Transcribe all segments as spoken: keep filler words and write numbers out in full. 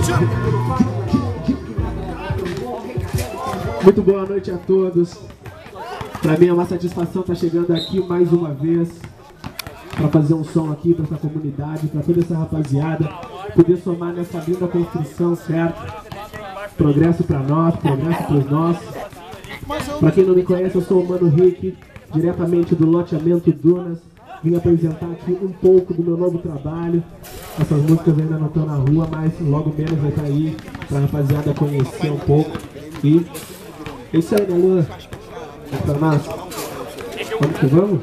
Muito boa noite a todos. Para mim é uma satisfação estar chegando aqui mais uma vez para fazer um som aqui para essa comunidade, para toda essa rapaziada poder somar nessa linda construção, certo? Progresso para nós, progresso para os nossos. Para quem não me conhece, eu sou o Mano Rick, diretamente do loteamento Dunas. Vim apresentar aqui um pouco do meu novo trabalho. Essas músicas ainda não estão na rua, mas logo menos vai estar aí para a rapaziada conhecer um pouco. E é isso aí, né, Luan? É pra nós. Vamos que vamos?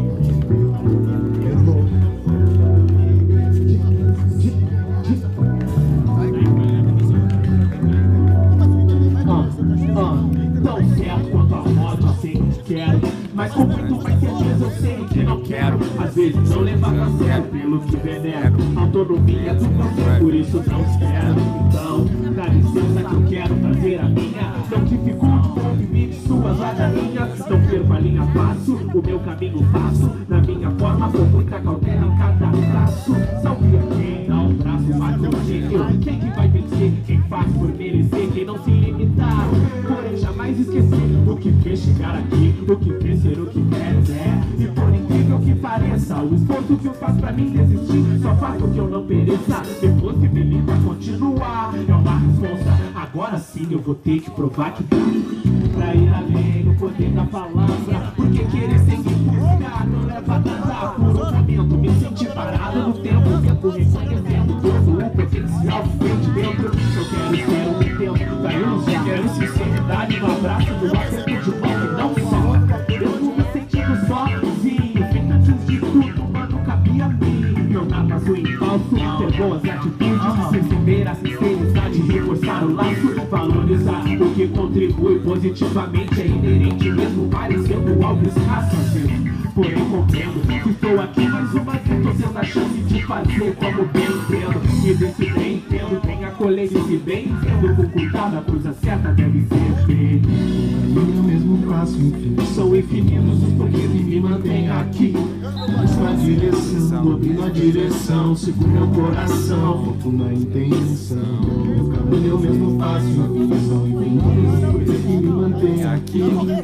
Tão certo quanto a moto, eu sei que quero, mas com muito mais certeza eu sei que não quero. Às vezes eu levado a sério pelo que venero. Autonomia do processo, por isso não espero. Então, dá licença que eu quero fazer a minha. Não dificulte, movimento suas ladainhas. Não perco a linha, passo, o meu caminho faço. Na minha forma, com muita cautela em cada traço. Salve a quem dá o braço, bate o gênio. Quem que vai vencer? Quem faz por merecer, quem não se limitar. Porém, jamais esquecer o que fez chegar aqui, o que fez ser o que queres é. E por incrível que pareça, o esforço que eu faço pra mim desistir só faz com que eu não pereça. Me possibilita continuar, é uma responsa. Agora sim eu vou ter que provar que dá pra ir além, o poder da palavra. Porque querer seguir buscar não leva a nada. Por um momento me senti parado no tempo, tempo reconhecendo todo o potencial que vem de dentro. Eu quero ser um tempo da ilusão, quero sinceridade no abraço do acerto de mão que não só. Eu tô me sentindo sozinho, feito antes de tudo, mano, cabia a mim. Eu nada passo em falso, ter boas atitudes, receber a sinceridade, reforçar o laço, valorizar o que contribui positivamente. É inerente mesmo parecendo algo escasso às vezes. Porém compreendo que estou aqui mais uma vez, tô tendo a chance de fazer como bem entendo. E desse bem entendo, bem acolher e se bem entendo, com cuidado a coisa certa deve ser feita. Eu mesmo faço infinito. São infinitos os porquês que me mantêm aqui. Busco a direção, domino a direção, sigo meu coração, foco na intenção. Meu caminho eu mesmo faço infinito. São infinitos os porquês que me mantêm aqui.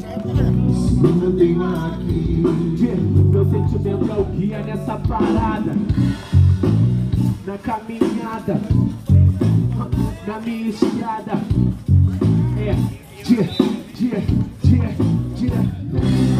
Se me mantenho aqui. Meu sentimento é o guia nessa parada, na caminhada, na minha estrada. É, dia, dia, dia, dia.